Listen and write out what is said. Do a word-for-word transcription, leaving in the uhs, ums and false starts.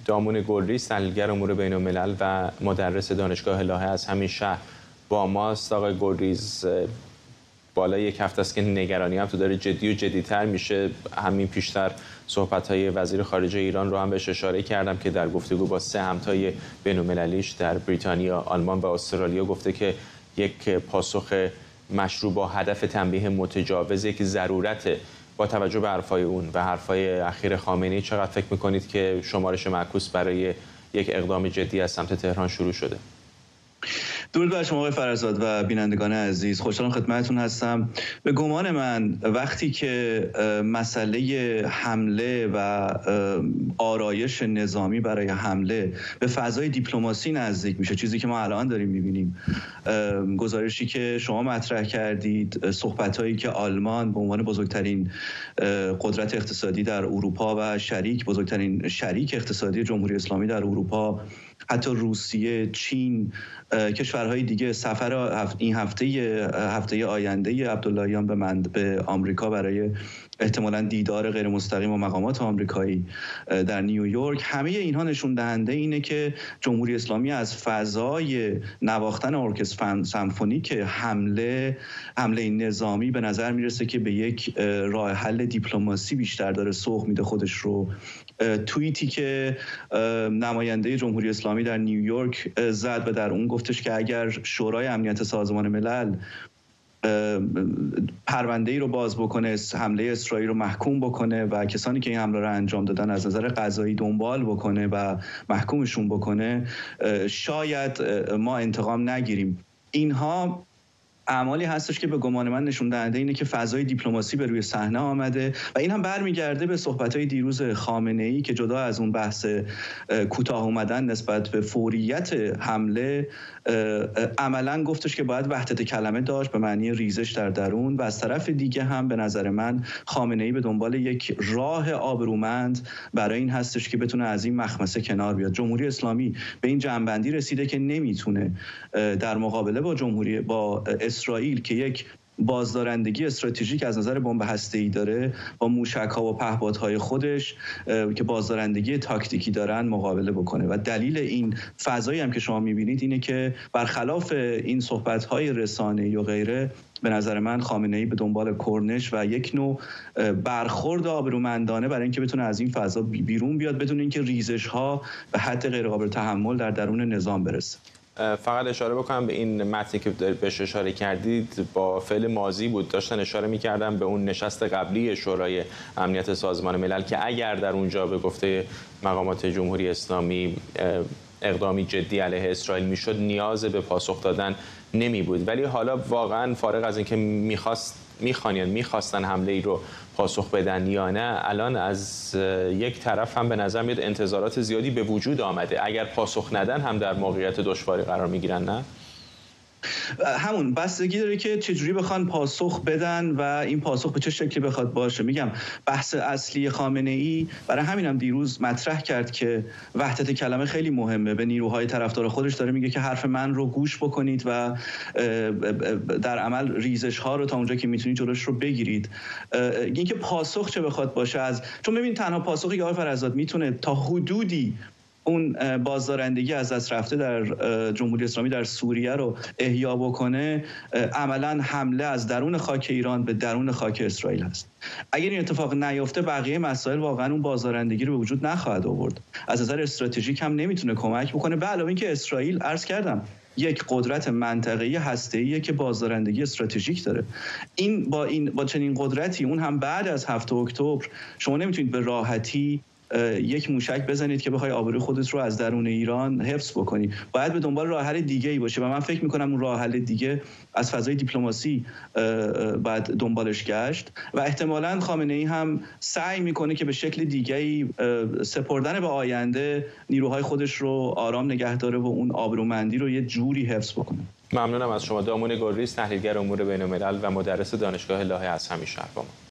دامون گلریز، تحلیلگر امور بین الملل و مدرس دانشگاه لاهه از همین شهر با ماست. آقای گلریز، بالای یک هفته است که نگرانی هم تو داره جدی و جدی‌تر میشه. همین پیشتر صحبت‌های وزیر خارجه ایران رو هم بهش اشاره کردم که در گفتگو با سه همتای بین‌المللیش در بریتانیا، آلمان و استرالیا گفته که یک پاسخ مشروع با هدف تنبیه متجاوز یک ضرورت. با توجه به حرفای اون و حرفای اخیر خامنه‌ای، چقدر فکر می‌کنید که شمارش معکوس برای یک اقدام جدی از سمت تهران شروع شده؟ درود بر شما آقای فرزاد و بینندگان عزیز، خوشحالم خدمتتون هستم. به گمان من وقتی که مسئله حمله و آرایش نظامی برای حمله به فضای دیپلماسی نزدیک میشه، چیزی که ما الان داریم میبینیم، گزارشی که شما مطرح کردید، صحبت‌هایی که آلمان به عنوان بزرگترین قدرت اقتصادی در اروپا و شریک بزرگترین شریک اقتصادی جمهوری اسلامی در اروپا، حتی روسیه، چین، کشورهای دیگه سفر این هفته هفته آینده عبداللهیان به من به آمریکا برای احتمالاً دیدار غیر مستقیم با مقامات آمریکایی در نیویورک، همه اینها نشون دهنده اینه که جمهوری اسلامی از فضای نواختن ارکستر سمفونیک حمله حمله نظامی به نظر میرسه که به یک راه حل دیپلماسی بیشتر داره سوق میده خودش رو. توییتی که نماینده جمهوری اسلامی در نیویورک زد و در اون گفتش که اگر شورای امنیت سازمان ملل پرونده ای رو باز بکنه، حمله اسرائیل رو محکوم بکنه و کسانی که این حمله رو انجام دادن از نظر قضایی دنبال بکنه و محکومشون بکنه، شاید ما انتقام نگیریم. اینها اعمالی هستش که به گمان من نشون دهنده اینه که فضای دیپلماسی به روی صحنه آمده و این هم برمیگرده به صحبت‌های دیروز خامنه‌ای که جدا از اون بحث کوتاه اومدن نسبت به فوریت حمله، عملاً گفتش که باید وحدت کلمه داشت به معنی ریزش در درون، و از طرف دیگه هم به نظر من خامنه‌ای به دنبال یک راه آبرومند برای این هستش که بتونه از این مخمسه کنار بیاد. جمهوری اسلامی به این جنبندی رسیده که نمیتونه در مقابله با جمهوری با اسرائیل که یک بازدارندگی استراتژیک از نظر بمب هسته‌ای داره، با موشک‌ها و پهپادهای خودش که بازدارندگی تاکتیکی دارن مقابله بکنه. و دلیل این فضایی هم که شما می‌بینید اینه که برخلاف این صحبت‌های رسانه‌ای و غیره، به نظر من خامنه‌ای به دنبال کرنش و یک نوع برخورد آبرومندانه برای اینکه بتونه از این فضا بیرون بیاد بدون اینکه ریزش‌ها به حد غیرقابل تحمل در درون نظام برسه. فقط اشاره بکنم به این متنی که بهش اشاره کردید، با فعل ماضی بود. داشتن اشاره می‌کردم به اون نشست قبلی شورای امنیت سازمان ملل که اگر در اونجا به گفته مقامات جمهوری اسلامی اقدامی جدی علیه اسرائیل میشد، نیاز به پاسخ دادن نمی بود. ولی حالا واقعا فارغ از اینکه میخواست میخوان میخواستن حمله ای رو پاسخ بدن یا نه، الان از یک طرف هم به نظر میاد انتظارات زیادی به وجود آمده. اگر پاسخ ندن هم در موقعیت دشواری قرار میگیرن. نه همون بستگی داره که چجوری بخوان پاسخ بدن و این پاسخ به چه شکلی بخواد باشه. میگم بحث اصلی خامنه‌ای برای همینم دیروز مطرح کرد که وحدت کلمه خیلی مهمه. به نیروهای طرفدار خودش داره میگه که حرف من رو گوش بکنید و در عمل ریزش ها رو تا اونجا که میتونید جلوش رو بگیرید. اینکه پاسخ چه بخواد باشه، از چون ببین تنها پاسخی که آقای فرزاد میتونه تا حدودی اون بازدارندگی از دست رفته در جمهوری اسلامی در سوریه رو احیا بکنه، عملاً حمله از درون خاک ایران به درون خاک اسرائیل هست. اگر این اتفاق نیفته، بقیه مسائل واقعاً اون بازدارندگی رو به وجود نخواهد آورد. از نظر استراتژیک هم نمیتونه کمک بکنه. به علاوه اینکه اسرائیل، عرض کردم، یک قدرت منطقه‌ای هسته‌ایه که بازدارندگی استراتژیک داره. این با این با چنین قدرتی، اون هم بعد از هفتم اکتبر، شما نمیتونید به راحتی یک موشک بزنید که بخوای آبروی خودت رو از درون ایران حفظ بکنی. باید به دنبال راه حل دیگه‌ای باشه و من فکر می‌کنم اون راه حل دیگه از فضای دیپلماسی بعد دنبالش گشت و احتمالاً خامنه‌ای هم سعی می‌کنه که به شکل دیگه‌ای سپردن به آینده نیروهای خودش رو آرام نگه داره و اون آبرومندی رو یه جوری حفظ بکنه. ممنونم از شما. دامون گلریز، تحلیلگر امور بین‌الملل و مدرس دانشگاه لاهه از همین شهر با ما.